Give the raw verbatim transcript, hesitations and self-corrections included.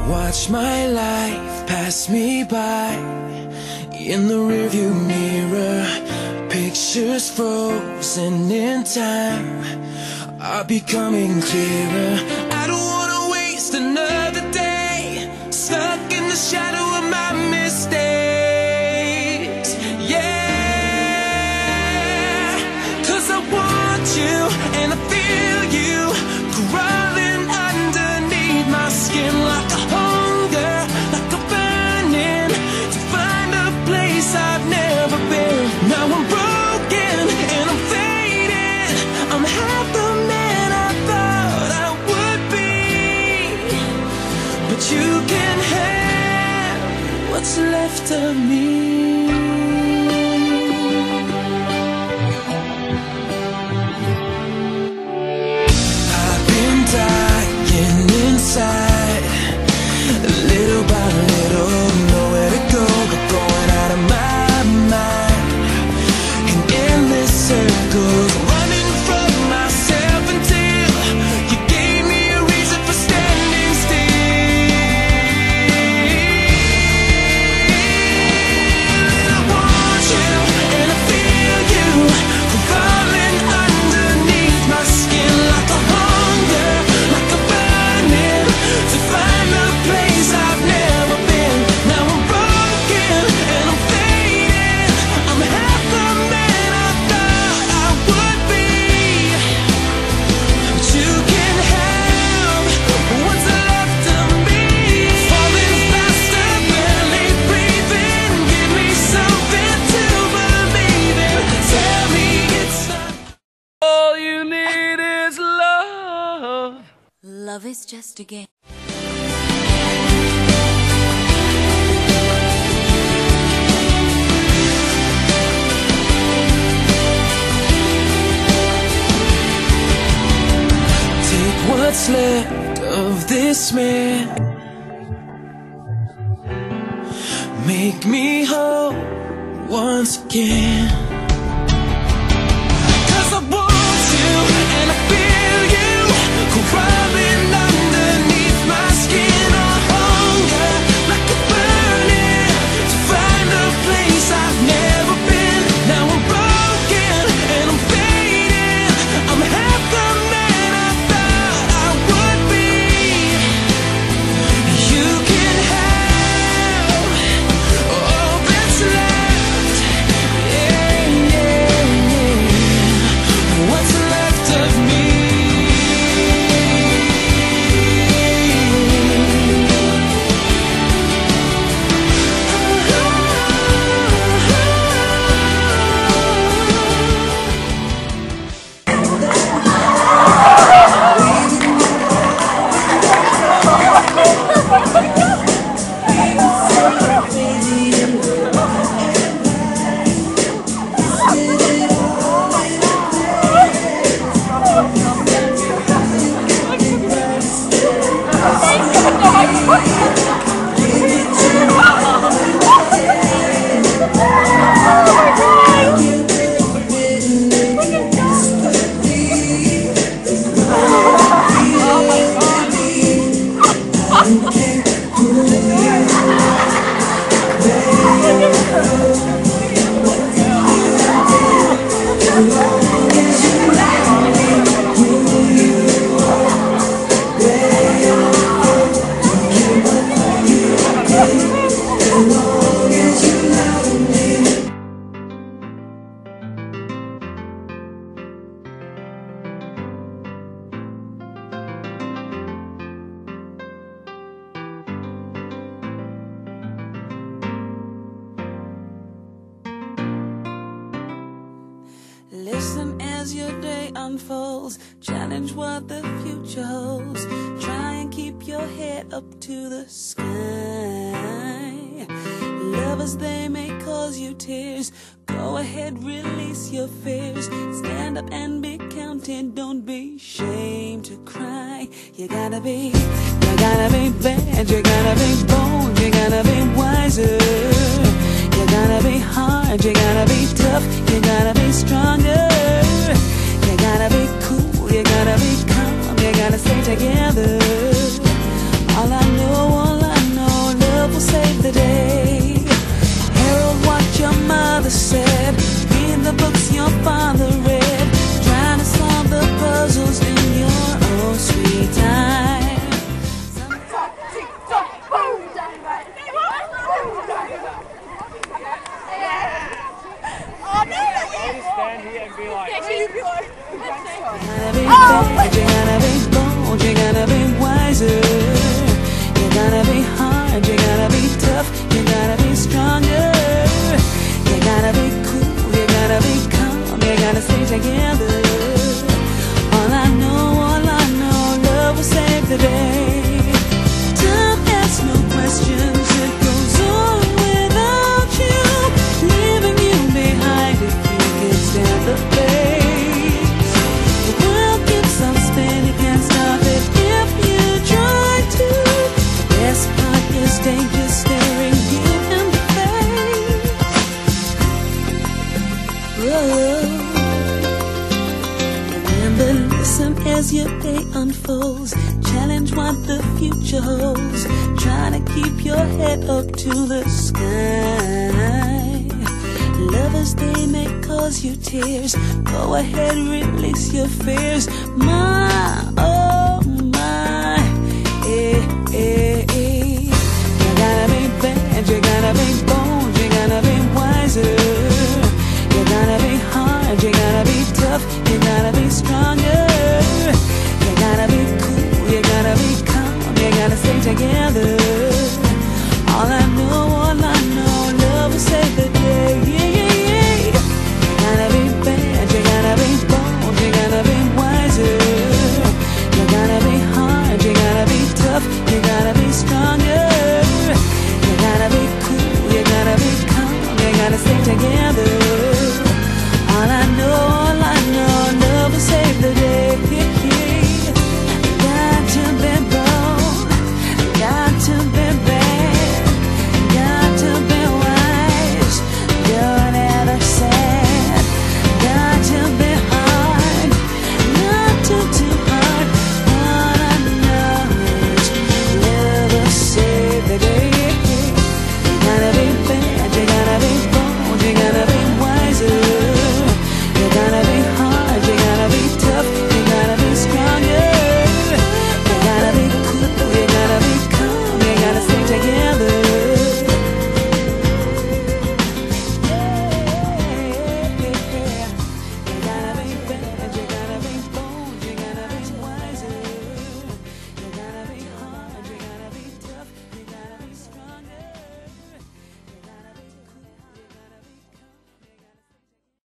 Watch my life pass me by in the rearview mirror. Pictures frozen in time are becoming clearer. I don't wanna waste another day stuck in the shadow of my mistakes. Yeah, 'cause I want you and I feel you crawling underneath my skin like a hunger, like a burning to find a place I've never been. Now I'm broken and I'm faded. I'm half the man I thought I would be, but you can have what's left of me. I've been dying inside, little by little, nowhere to go but going out of my mind in endless circles, running from myself until you gave me a reason for standing still. And I want you and I feel you crawling underneath my skin like a hunger, like a burning to find a place I've never been. Now I'm broken and I'm faded. I'm half the man I thought I would be, but you can have what's left of me. Falling faster, barely breathing. Give me something to believe in. Tell me it's not all you need is love. Love is just a game. Take what's left of this man, make me whole once again. 'Cause I want you and I feel you crawling underneath my skin. A hunger like a burning to find a place I've never been. Now I'm broken and I'm fading. I'm half the man I thought I would be. You can have all that's left. Yeah, yeah, yeah. What's left of me? Listen as your day unfolds, challenge what the future holds. Try and keep your head up to the sky. Lovers, they may cause you tears. Go ahead, release your fears. Stand up and be counted, don't be ashamed to cry. You gotta be, you gotta be bad, you gotta be bold, you gotta be wiser. You gotta be hard, you gotta be tough, you gotta be stronger. You gotta be cool, you gotta be calm, you gotta stay together. All I know, all I foes, challenge what the future holds, trying to keep your head up to the sky. Lovers, they may cause you tears, go ahead, release your fears. My, oh